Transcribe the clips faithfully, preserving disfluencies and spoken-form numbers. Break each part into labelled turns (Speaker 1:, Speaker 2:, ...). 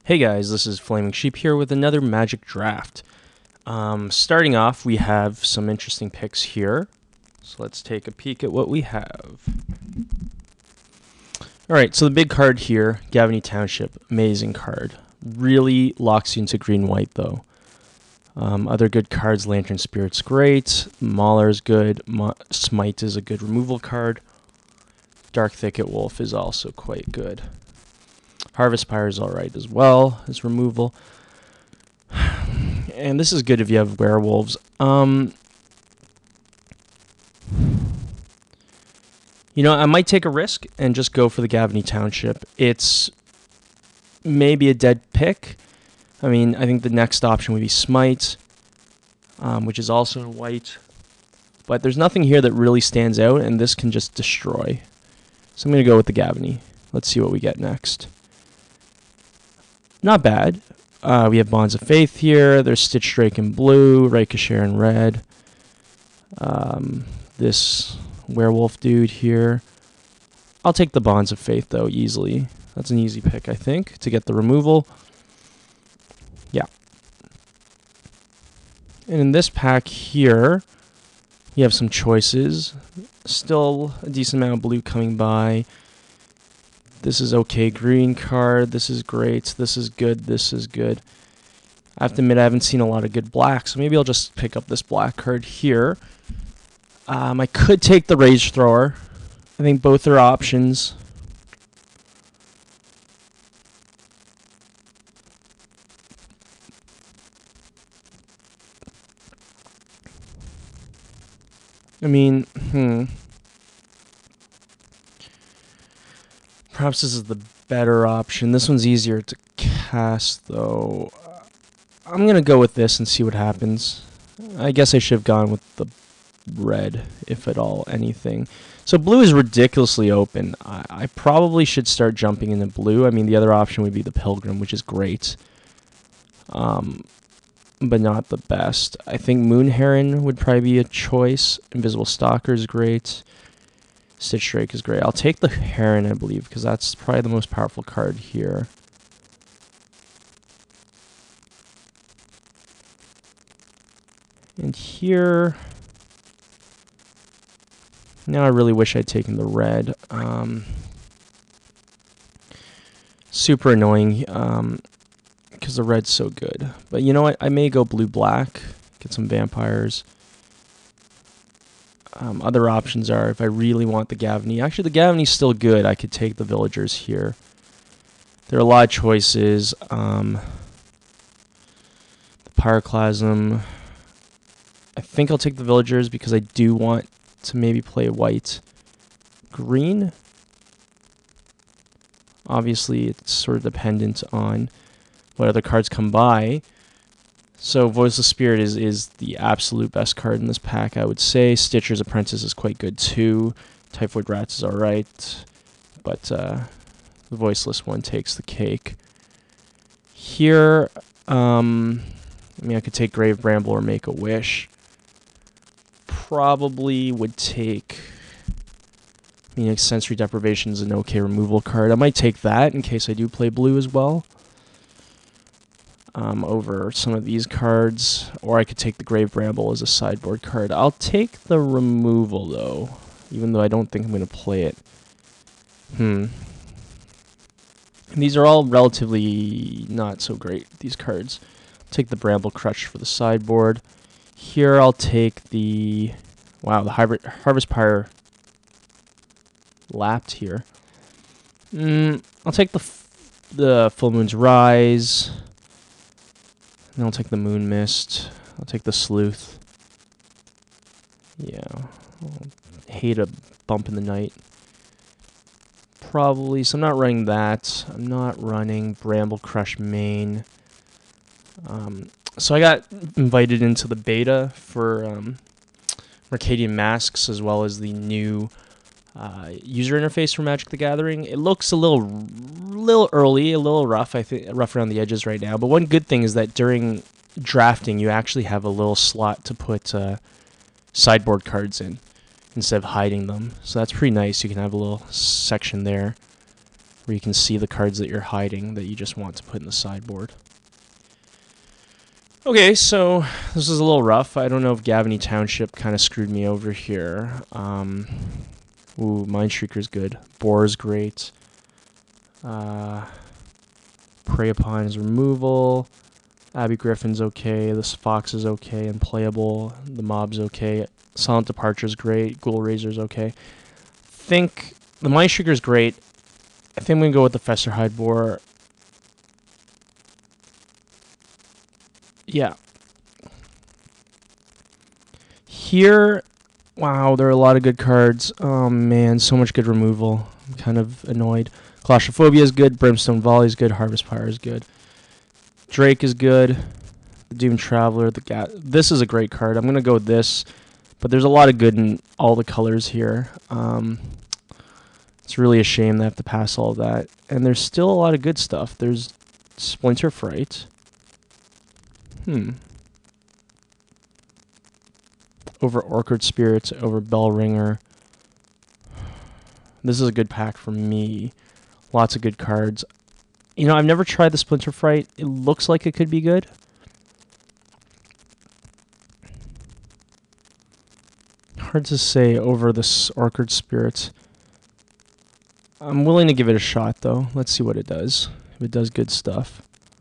Speaker 1: Hey guys, this is Flaming Sheep here with another Magic Draft. Um, starting off, we have some interesting picks here. So let's take a peek at what we have. Alright, so the big card here, Gavony Township, amazing card. Really locks you into green-white though. Um, other good cards, Lantern Spirit's great, Mauler's good, Ma Smite is a good removal card. Dark Thicket Wolf is also quite good. Harvest Pyre is alright as well as removal. And this is good if you have werewolves. Um, you know, I might take a risk and just go for the Gavony Township. It's maybe a dead pick. I mean, I think the next option would be Smite, um, which is also white. But there's nothing here that really stands out, and this can just destroy. So I'm going to go with the Gavony. Let's see what we get next. Not bad. Uh, we have Bonds of Faith here. There's Stitch Drake in blue, Ricochet in red. Um, this werewolf dude here. I'll take the Bonds of Faith, though, easily. That's an easy pick, I think, to get the removal. Yeah. And in this pack here, you have some choices. Still a decent amount of blue coming by. This is okay green card. This is great. This is good. This is good. I have to admit I haven't seen a lot of good black, so maybe I'll just pick up this black card here. Um, I could take the Rage Thrower. I think both are options. I mean, hmm. Perhaps this is the better option. This one's easier to cast, though. I'm going to go with this and see what happens. I guess I should have gone with the red, if at all anything. So blue is ridiculously open. I, I probably should start jumping into blue. I mean, the other option would be the Pilgrim, which is great. Um, but not the best. I think Moon Heron would probably be a choice. Invisible Stalker is great. Stitch Drake is great. I'll take the Heron, I believe, because that's probably the most powerful card here. And here... Now I really wish I'd taken the red. Um, super annoying, um, because the red's so good. But you know what? I may go blue-black, get some vampires. Um, other options are, if I really want the Gavony... Actually, the Gavony's still good. I could take the Villagers here. There are a lot of choices. Um, the Pyroclasm... I think I'll take the Villagers because I do want to maybe play white. Green? Obviously, it's sort of dependent on what other cards come by. So Voiceless Spirit is, is the absolute best card in this pack, I would say. Stitcher's Apprentice is quite good too. Typhoid Rats is alright. But uh, the Voiceless one takes the cake. Here, um, I mean, I could take Grave Bramble or Make a Wish. Probably would take... I mean, Sensory Deprivation is an okay removal card. I might take that in case I do play blue as well. Um, over some of these cards, or I could take the Grave Bramble as a sideboard card. I'll take the removal, though, even though I don't think I'm going to play it. Hmm. These are all relatively not so great, these cards. I'll take the Bramble Crutch for the sideboard. Here I'll take the... Wow, the hybrid, Harvest Pyre lapped here. Mm, I'll take the, f the Full Moon's Rise... And I'll take the Moon Mist. I'll take the Sleuth. Yeah. I'll hate a bump in the night. Probably. So I'm not running that. I'm not running Bramble Crush main. Um, so I got invited into the beta for um, Mercadian Masks, as well as the new uh, user interface for Magic the Gathering. It looks a little, little early, a little rough. I think rough around the edges right now. But one good thing is that during drafting, you actually have a little slot to put uh, sideboard cards in instead of hiding them. So that's pretty nice. You can have a little section there where where you can see the cards that you're hiding that you just want to put in the sideboard. Okay, so this is a little rough. I don't know if Gavany Township kind of screwed me over here. Um, ooh, Mindstreaker's good. Boar's great. Uh, Prey Upon is removal. Abbey Griffin's okay. This Fox is okay and playable. The Mob's okay. Silent Departure's great. Ghoul Razor's okay. Think the Mindstreaker's great. I think I'm going to go with the Festerhide Boar. Yeah. Here, wow, there are a lot of good cards. Oh man, so much good removal. I'm kind of annoyed. Claustrophobia is good. Brimstone Volley is good. Harvest Pyre is good. Drake is good. The Doomed Traveler. The Ga This is a great card. I'm going to go with this. But there's a lot of good in all the colors here. Um, it's really a shame they have to pass all of that. And there's still a lot of good stuff. There's Splinter Fright. Hmm. Over Orchard Spirits, over Bellringer. This is a good pack for me. Lots of good cards. You know, I've never tried the Splinter Fright. It looks like it could be good. Hard to say over this Orchard Spirits. I'm willing to give it a shot, though. Let's see what it does. If it does good stuff.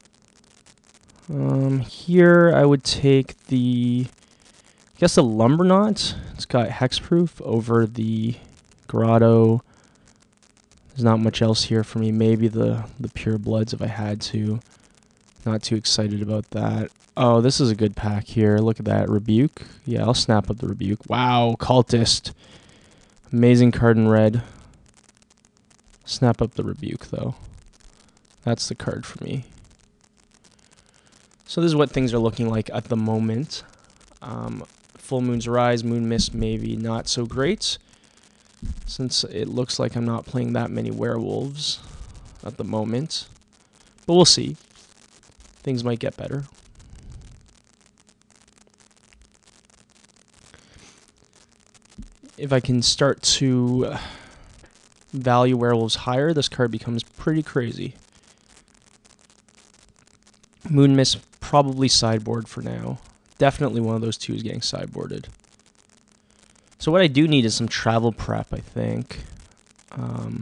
Speaker 1: Um, here I would take the, I guess the Lumberknot. It's got hexproof over the Grotto. There's not much else here for me. Maybe the, the Pure Bloods if I had to. Not too excited about that. Oh, this is a good pack here. Look at that. Rebuke. Yeah, I'll snap up the Rebuke. Wow, Cultist. Amazing card in red. Snap up the Rebuke, though. That's the card for me. So this is what things are looking like at the moment. Um, Full Moon's Rise, Moon Mist, maybe not so great. Since it looks like I'm not playing that many werewolves at the moment. But we'll see. Things might get better. If I can start to value werewolves higher, this card becomes pretty crazy. Moon Mist probably sideboard for now. Definitely one of those two is getting sideboarded. So what I do need is some travel prep, I think. Um,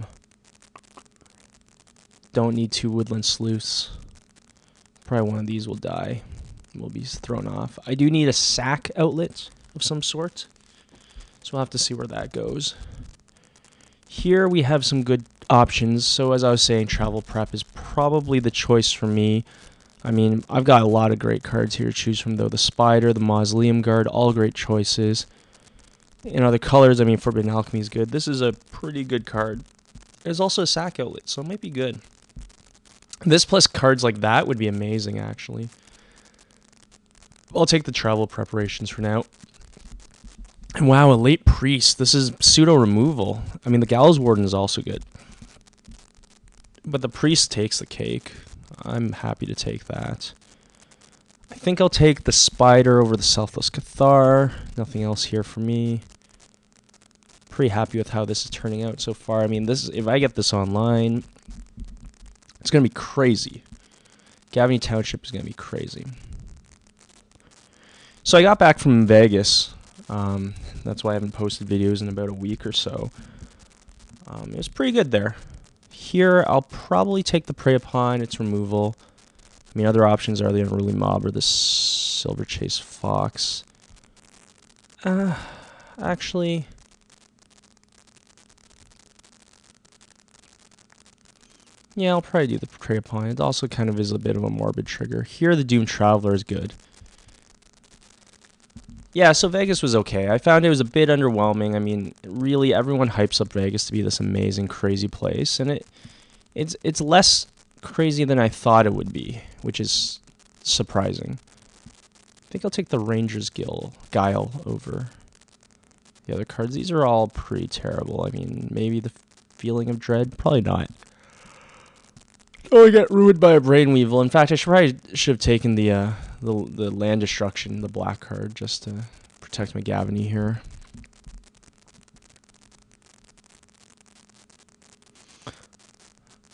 Speaker 1: don't need two Woodland Sleuths. Probably one of these will die. Will be thrown off. I do need a sack outlet of some sort. So we'll have to see where that goes. Here we have some good options. So as I was saying, travel prep is probably the choice for me. I mean, I've got a lot of great cards here to choose from, though. The Spider, the Mausoleum Guard, all great choices. In other colors, I mean, Forbidden Alchemy is good. This is a pretty good card. There's also a sack outlet, so it might be good. This plus cards like that would be amazing, actually. I'll take the travel preparations for now. And wow, a late Priest. This is pseudo removal. I mean, the Gallows Warden is also good. But the Priest takes the cake. I'm happy to take that. I think I'll take the Spider over the Selfless Cathar. Nothing else here for me. Pretty happy with how this is turning out so far. I mean, this is, if I get this online, it's going to be crazy. Gavany Township is going to be crazy. So I got back from Vegas. Um, that's why I haven't posted videos in about a week or so. Um, it was pretty good there. Here, I'll probably take the Prey Upon, its removal. I mean, other options are the Unruly Mob or the Silver Chase Fox. Uh, actually... Yeah, I'll probably do the Prey Upon. It also kind of is a bit of a morbid trigger. Here, the Doomed Traveler is good. Yeah, so Vegas was okay. I found it was a bit underwhelming. I mean, really, everyone hypes up Vegas to be this amazing, crazy place, and it it's it's less crazy than I thought it would be, which is surprising. I think I'll take the Ranger's Guile, Guile over the other cards. These are all pretty terrible. I mean, maybe the Feeling of Dread? Probably not. Oh, I got ruined by a Brainweevil. In fact, I should probably should have taken the uh, the the Land Destruction, the black card, just to protect my Gavany here.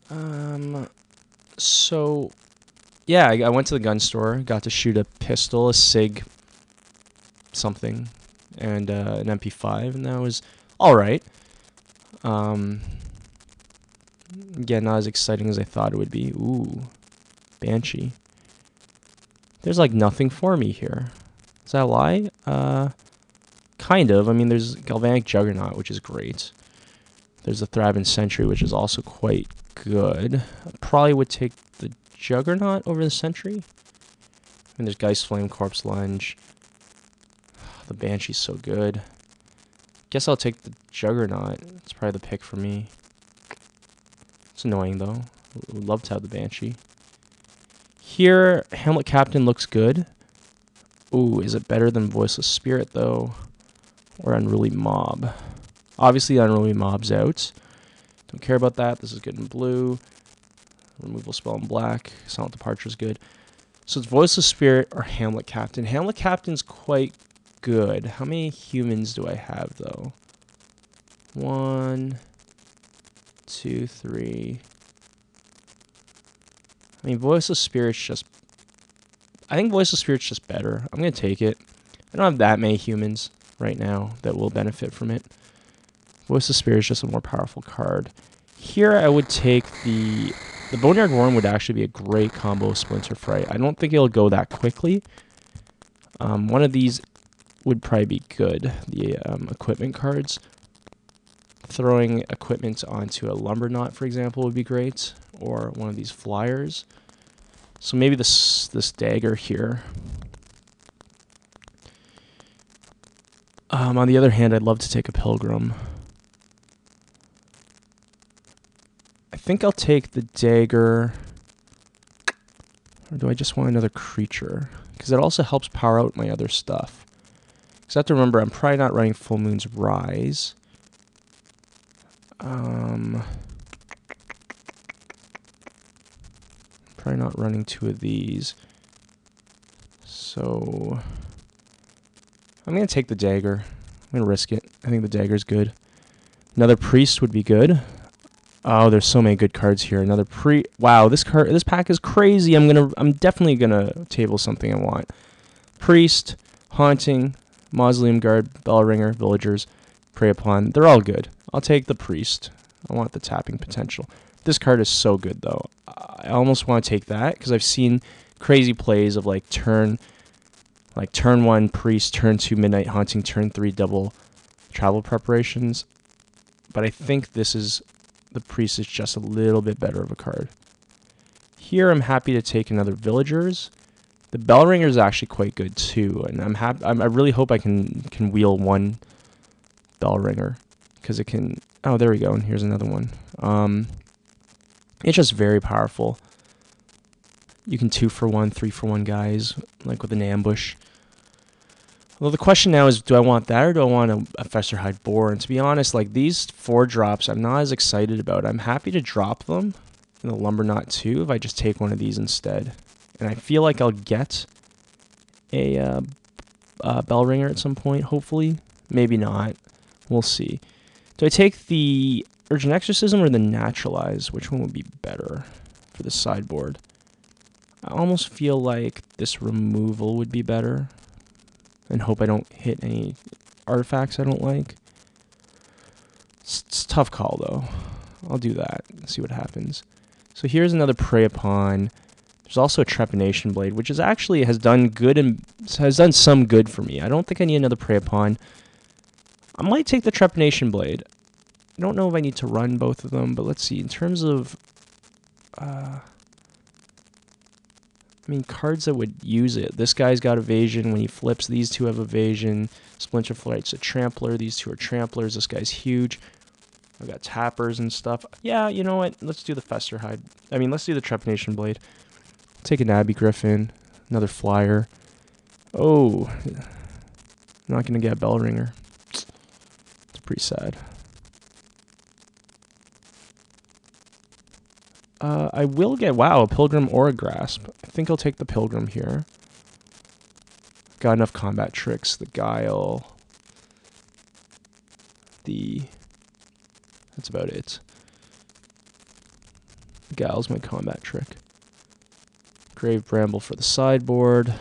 Speaker 1: Um, so, yeah, I, I went to the gun store, got to shoot a pistol, a SIG something, and uh, an M P five, and that was alright. Um, again, not as exciting as I thought it would be. Ooh, Banshee. There's like nothing for me here. Is that a lie? Uh, kind of. I mean, there's Galvanic Juggernaut, which is great. There's the Thraben Sentry, which is also quite good. I probably would take the Juggernaut over the Sentry. And there's Geist Flame, Corpse Lunge. The Banshee's so good. Guess I'll take the Juggernaut. It's probably the pick for me. It's annoying, though. Would love to have the Banshee. Here, Hamlet Captain looks good. Ooh, is it better than Voiceless Spirit, though? Or Unruly Mob? Obviously, Unruly Mob's out. Don't care about that. This is good in blue. Removal spell in black. Silent Departure's good. So it's Voiceless Spirit or Hamlet Captain. Hamlet Captain's quite good. How many humans do I have, though? One, two, three. I mean, Voiceless Spirit's just... I think Voiceless Spirit's just better. I'm going to take it. I don't have that many humans right now that will benefit from it. Voiceless Spirit is just a more powerful card. Here, I would take the... The Boneyard Worm would actually be a great combo with Splinter Fright. I don't think it'll go that quickly. Um, one of these would probably be good. The um, equipment cards. Throwing equipment onto a Lumberknot, for example, would be great. Or one of these flyers. So maybe this this dagger here. Um, on the other hand, I'd love to take a Pilgrim. I think I'll take the dagger. Or do I just want another creature? Because it also helps power out my other stuff. Because I have to remember, I'm probably not running Full Moon's Rise. Um, probably not running two of these. So I'm going to take the dagger. I'm going to risk it. I think the dagger's good. Another priest would be good. Oh, there's so many good cards here. Another pre... Wow, this card, this pack is crazy. I'm gonna, I'm definitely gonna table something I want. Priest, Haunting, Mausoleum Guard, Bellringer, Villagers, Prey Upon. They're all good. I'll take the Priest. I want the tapping potential. This card is so good, though. I almost want to take that, because I've seen crazy plays of, like, turn... Like, turn one, Priest, turn two, Midnight Haunting, turn three, double travel preparations. But I think this is... The Priest is just a little bit better of a card. Here, I'm happy to take another Villagers. The Bellringer is actually quite good too, and I'm happy. I really hope I can can wheel one Bellringer because it can. Oh, there we go. And here's another one. Um, it's just very powerful. You can two for one, three for one guys, like with an ambush. Well, the question now is, do I want that or do I want a, a Festerhide Boar? And to be honest, like these four drops, I'm not as excited about. I'm happy to drop them in the Lumberknot too if I just take one of these instead. And I feel like I'll get a uh, uh, Bellringer at some point, hopefully. Maybe not. We'll see. Do I take the Urgent Exorcism or the Naturalize? Which one would be better for the sideboard? I almost feel like this removal would be better. And hope I don't hit any artifacts I don't like. It's, it's a tough call, though. I'll do that and see what happens. So here's another Prey Upon. There's also a Trepanation Blade, which is actually has done good and has done some good for me. I don't think I need another Prey Upon. I might take the Trepanation Blade. I don't know if I need to run both of them, but let's see. In terms of... Uh, I mean, cards that would use it. This guy's got evasion when he flips. These two have evasion. Splinter Flight's a trampler. These two are tramplers. This guy's huge. I've got tappers and stuff. Yeah, you know what? Let's do the Festerhide. I mean, let's do the Trepanation Blade. Take an Abbey Griffin. Another flyer. Oh. Not going to get a Bellringer. It's pretty sad. Uh, I will get, wow, a Pilgrim or a Grasp. I think I'll take the Pilgrim here. Got enough combat tricks. The Guile. The... That's about it. Beguile's my combat trick. Grave Bramble for the sideboard.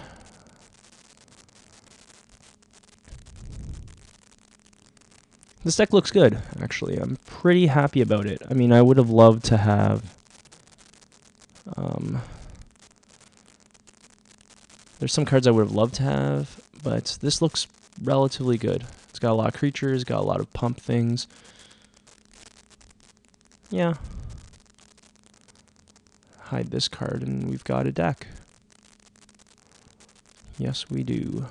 Speaker 1: This deck looks good, actually. I'm pretty happy about it. I mean, I would have loved to have... Um, there's some cards I would have loved to have, but this looks relatively good. It's got a lot of creatures, got a lot of pump things. Yeah. Hide this card, and we've got a deck. Yes, we do.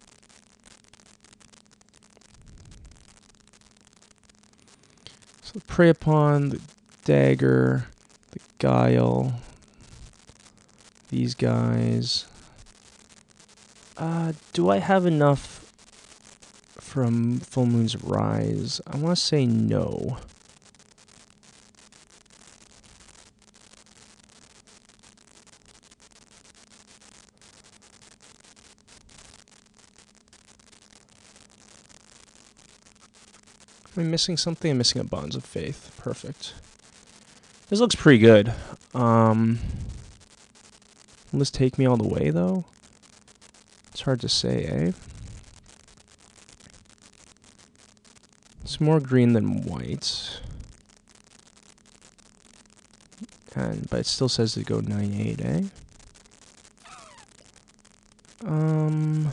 Speaker 1: So Prey Upon, the Dagger, the Guile, these guys. Uh, do I have enough from Full Moon's Rise? I want to say no. Am I missing something? I'm missing a Bonds of Faith. Perfect. This looks pretty good. Um, will this take me all the way, though? It's hard to say, eh? It's more green than white. And, but it still says to go nine eight, eh? Um...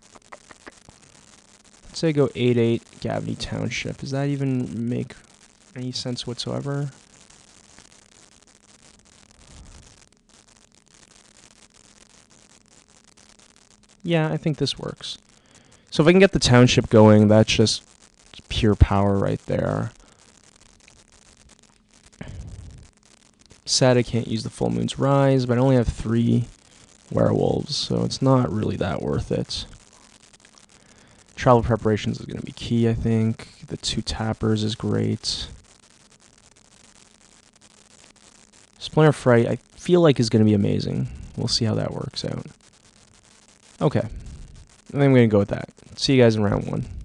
Speaker 1: Say go eight eight Gavney Township. Does that even make any sense whatsoever? Yeah, I think this works. So if I can get the township going, that's just pure power right there. Sad I can't use the Full Moon's Rise, but I only have three werewolves, so it's not really that worth it. Travel Preparations is going to be key, I think. The two tappers is great. Splinter Fright, I feel like is going to be amazing. We'll see how that works out. Okay. I think I'm going to go with that. See you guys in round one.